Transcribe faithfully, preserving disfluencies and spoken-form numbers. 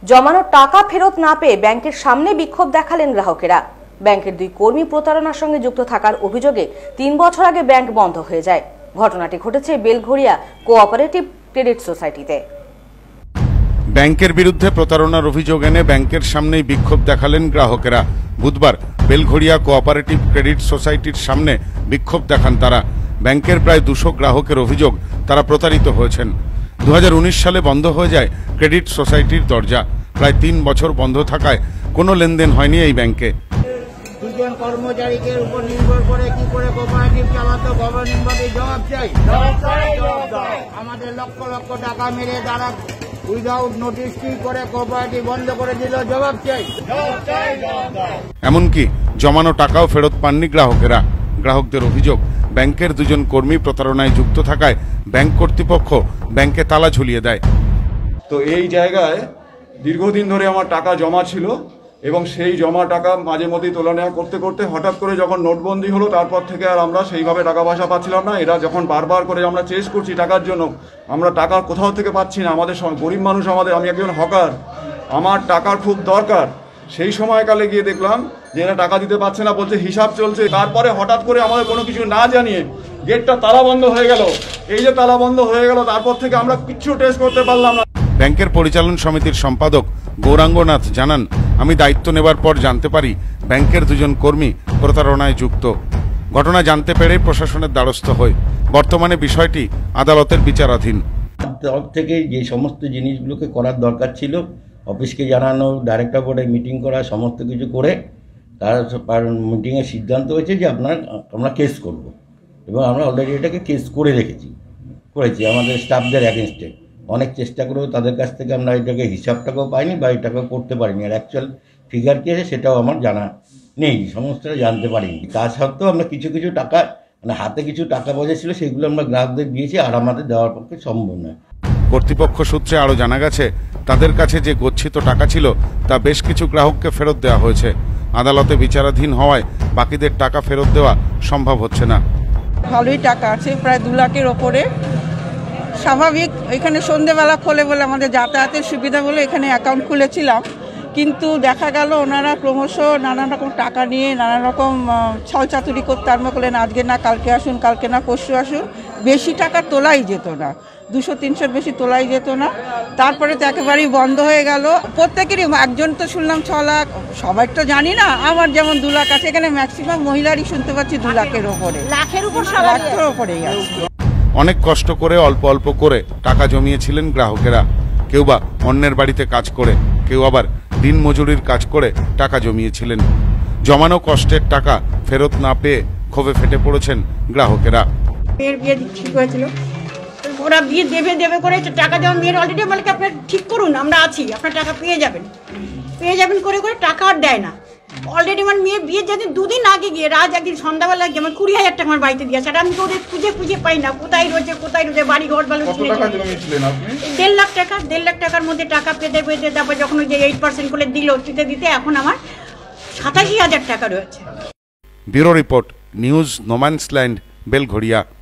জমানো টাকা ফেরত না পেয়ে ব্যাংকের সামনে বিক্ষোভ দেখালেন গ্রাহকেরা। ব্যাংকের দুই কর্মী প্রতারণার সঙ্গে যুক্ত থাকার অভিযোগে তিন বছর আগে ব্যাংক বন্ধ হয়ে যায়। ঘটনাটি ঘটেছে বেলঘড়িয়া কোঅপারেটিভ ক্রেডিট সোসাইটিতে। ব্যাংকের বিরুদ্ধে প্রতারণার অভিযোগ এনে ব্যাংকের সামনেই বিক্ষোভ দেখালেন গ্রাহকেরা। বুধবার বেলঘড়িয়া কোঅপারেটিভ ক্রেডিট সোসাইটির সামনে বিক্ষোভ দেখান তারা। ব্যাংকের প্রায় দুশো গ্রাহকের অভিযোগ তারা প্রতারিত হয়েছেন। দু হাজার উনিশ সালে বন্ধ হয়ে যায় ক্রেডিট সোসাইটির দরজা। প্রায় তিন বছর বন্ধ থাকায় কোনো লেনদেন হয়নি এই ব্যাংকে। দুজন কর্মচারীকে উপর নির্ভর করে কি করে কোঅপারেটিভ চালাতো, গভর্নমেন্ট জবাব চাই। আমাদের লক্ষ লক্ষ টাকা মেরে তারা উইদাউট নোটিশ কি করে কোঅপারেটিভ বন্ধ করে দিল, জবাব চাই। এমনকি জমানো টাকাও ফেরত পাননি গ্রাহকেরা। গ্রাহকদের অভিযোগ, ব্যাংকের দুজন কর্মী প্রতারণায় যুক্ত থাকায় ব্যাংক কর্তৃপক্ষ ব্যাংকে তালা ঝুলিয়ে দেয়। তো এই জায়গায় দীর্ঘদিন ধরে আমার টাকা জমা ছিল এবং সেই জমা টাকা মাঝে মধ্যেই তোলা নেওয়া করতে করতে হঠাৎ করে যখন নোটবন্দি হলো তারপর থেকে আর আমরা সেইভাবে টাকা পয়সা পাচ্ছিলাম না। এরা যখন বারবার করে আমরা চেস করছি টাকার জন্য, আমরা টাকা কোথাও থেকে পাচ্ছি না। আমাদের গরিব মানুষ, আমাদের আমি একজন হকার, আমার টাকার খুব দরকার। সেই সময়কালে গিয়ে দেখলাম যে এরা টাকা দিতে পারছে না, বলছে হিসাব চলছে। তারপরে হঠাৎ করে আমাদের কোনো কিছু না জানিয়ে গেটটা তালা বন্ধ হয়ে গেল। এই যে তালা বন্ধ হয়ে গেল, তারপর থেকে আমরা কিচ্ছু টেস্ট করতে পারলাম না। ব্যাংকের পরিচালন সমিতির সম্পাদক গৌরাঙ্গনাথ জানান, আমি দায়িত্ব নেবার পর জানতে পারি ব্যাংকের দুজন কর্মী প্রতারণায় যুক্ত। ঘটনা জানতে পেরে প্রশাসনের দ্বারস্থ হয়। বর্তমানে বিষয়টি আদালতের বিচারাধীন। তরফ থেকে যে সমস্ত জিনিসগুলোকে করার দরকার ছিল, অফিসকে জানানো, ডাইরেক্টর বোর্ডে মিটিং করা, সমস্ত কিছু করে তার মিটিংয়ের সিদ্ধান্ত হয়েছে যে আপনার আমরা কেস করব এবং আমরা অলরেডি এটাকে কেস করে রেখেছি করেছি আমাদের স্টাফদের অ্যাগেনস্টে। অনেক চেষ্টা করেও তাদের কাছ থেকে আমরা এটাকে হিসাবটাকেও পাইনি বা এটাকেও করতে পারিনি। আর অ্যাকচুয়াল ফিগার কী আছে সেটাও আমার জানা নেই, সমস্তটা জানতে পারিনি। তা সত্ত্বেও আমরা কিছু কিছু টাকা, মানে হাতে কিছু টাকা পয়সা ছিল সেগুলো আমরা গ্রাহকদের দিয়েছি, আর আমাদের দেওয়ার পক্ষে সম্ভব নয়। কর্তৃপক্ষ সূত্রে আরও জানা গেছে, তাদের কাছে যে গচ্ছিত টাকা ছিল তা বেশ কিছু গ্রাহককে ফেরত দেওয়া হয়েছে। আদালতে বিচারাধীন হওয়ায় বাকিদের টাকা ফেরত দেওয়া সম্ভব হচ্ছে না। ভালোই টাকা আছে, প্রায় দু লাখের ওপরে। স্বাভাবিক এখানে সন্ধেবেলা খোলে বলে আমাদের যাতায়াতের সুবিধা বলে এখানে অ্যাকাউন্ট খুলেছিলাম, কিন্তু দেখা গেল ওনারা ক্রমশ নানান রকম টাকা নিয়ে নানান রকম ছলচাতুরি করতে আরম্ভ করলেন। আজকে না কালকে আসুন, কালকে না পরশু আসুন। বেশি টাকা তোলাই যেত না, দুশো তিনশোর বেশি তোলাই যেত না। তারপরে তো একেবারেই বন্ধ হয়ে গেল। প্রত্যেকেরই, একজন তো শুনলাম ছ লাখ, সবাই তো জানি না। আমার যেমন দু লাখ আছে, এখানে ম্যাক্সিমাম মহিলারই শুনতে পাচ্ছি দু লাখের ওপরে, লাখের উপর লাখের ওপরেই আছে। অনেক কষ্ট করে অল্প অল্প করে টাকা জমিয়েছিলেন গ্রাহকেরা। কেউ বা অন্যের বাড়িতে কাজ করে, কেউ আবার দিন মজুরির কাজ করে টাকা জমিয়েছিলেন। জমানো কষ্টের টাকা ফেরত না পেয়ে ক্ষোভে ফেটে পড়েছেন গ্রাহকেরা। মেয়ের বিয়ে ঠিক হয়েছিল, ওরা বিয়ে দেবে দেবে করে টাকা দেওয়া মেয়ের অলরেডি বলে আপনার ঠিক করুন, আমরা আছি, আপনার টাকা পেয়ে যাবেন পেয়ে যাবেন করে করে টাকা আর দেয় না। অলরেডি আমার মেয়ে বিয়ে যেদিন দুদিন আগে গিয়ে রাজ একদিন সন্ধ্যাবেলা যেমন কুড়ি হাজার টাকা আমার বাড়িতে দিয়েছে, আর আমি তো ওদের খুঁজে খুঁজে পাই না, কোথায় রয়েছে কোথায় রয়েছে, বাড়ি ঘর বালু। দেড় লাখ টাকা দেড় লাখ টাকার মধ্যে টাকা পেতে পেতে তারপর যখন ওই যে এইট পার্সেন্ট করে দিল দিতে দিতে এখন আমার সাতাশি হাজার টাকা রয়েছে। Bureau report, news no man's land, Belgharia.